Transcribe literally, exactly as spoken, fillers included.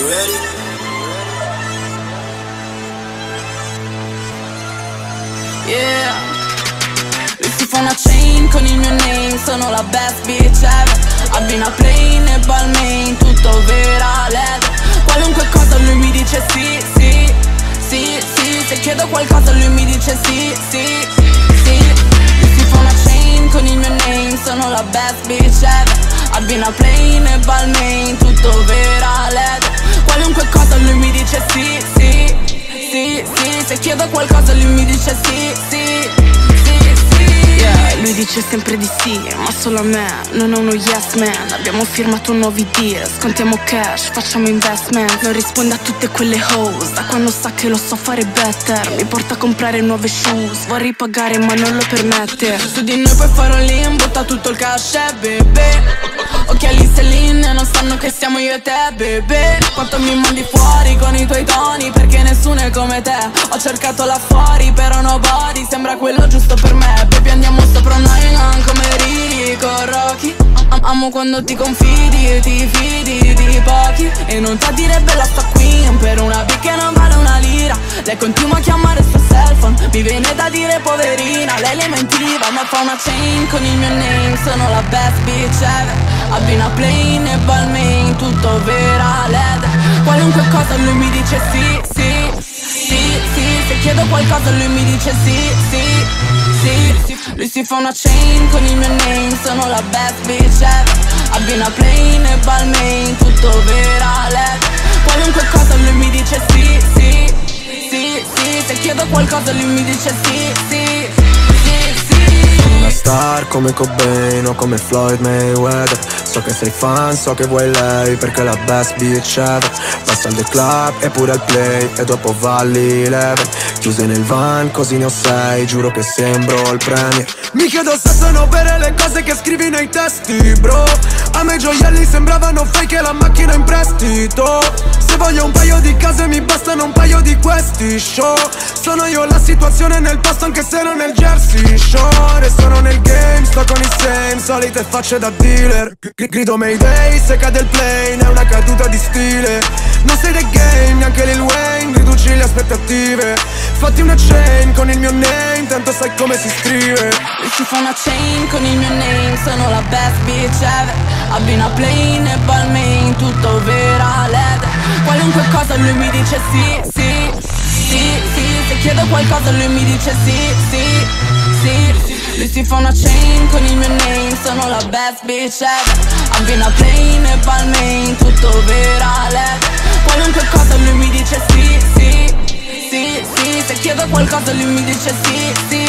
ready? Yeah. Lui si fa una chain con il mio name, sono la best bitch ever. Abbina plane e Balmain, tutto vera leather. Qualunque cosa lui mi dice sì, sì, sì, sì. Se chiedo qualcosa lui mi dice sì, sì, sì. Lui si fa una chain con il mio name, sono la best bitch ever. Abbina plane e Balmain, tutto vera leather. Qualunque cosa lui mi dice sì, sì, sì, sì. Se chiedo qualcosa lui mi dice sì, sì, sì, sì. Yeah, lui dice sempre di sì, ma solo a me, non è uno yes man. Abbiamo firmato nuovi deal, scontiamo cash, facciamo investment. Non risponde a tutte quelle hoes, da quando sa che lo so fare better. Mi porta a comprare nuove shoes, vorrei pagare ma non lo permette. Su di noi puoi fare un lean, butta tutto il cash, eh, bebè. Occhiali Celine, non sanno che siamo io e te, bebè. Quanto mi mandi fuori con i tuoi toni, perché nessuno è come te. Ho cercato là fuori, però nobody sembra quello giusto per me. Baby, andiamo sopra un island come ridi con Rocky. Am Amo quando ti confidi, ti fidi di pochi. E non ti dire bella sta qui, per una big che non vale una lira. Lei continua a chiamare il suo cell phone, mi viene da dire poverina. Lei le mentiva, ma fa una chain con il mio name, sono la best bitch ever. Abbina plane e Balmain, tutto vera leather. Qualunque cosa lui mi dice sì, sì, sì, sì. Se chiedo qualcosa lui mi dice sì, sì, sì. Lui si fa una chain con il mio name, sono la best bitch ever. Abbina plane e Balmain, tutto vera leather. Qualunque cosa lui mi dice sì, sì, sì, sì. Se chiedo qualcosa lui mi dice sì, sì, sì, sì. Sono una star come Cobain o come Floyd Mayweather. So che sei fan, so che vuoi lei, perché è la best bitch ever. Passa al The Club e pure al Play, e dopo va all'Eleven. Chiuse nel van, così ne ho sei, giuro che sembro il premio. Mi chiedo se sono vere le cose che scrivi nei testi, bro. A me i gioielli sembravano fake e la macchina in prestito. Se voglio un paio di case mi bastano un paio di questi show. Sono io la situazione nel posto anche se non nel Jersey Shore. E sono nel game, sto con i same, solite facce da dealer. Gr Grido Mayday se cade il plane, è una caduta di stile. Non sei del game, neanche Lil Wayne, riduci le aspettative. Fatti una chain con il mio name, tanto sai come si scrive. Lui si fa una chain con il mio name, sono la best bitch ever. Abbina plane e Balmain, tutto vera leather. Qualunque cosa lui mi dice sì, sì, sì, sì. Se chiedo qualcosa lui mi dice sì, sì, sì. Lui si fa una chain con il mio name, sono la best bitch ever. Abbina plane e Balmain, tutto vera leather. Qualunque cosa lui mi dice sì, sì, sì, sì. Se chiedo qualcosa lui mi dice sì, sì.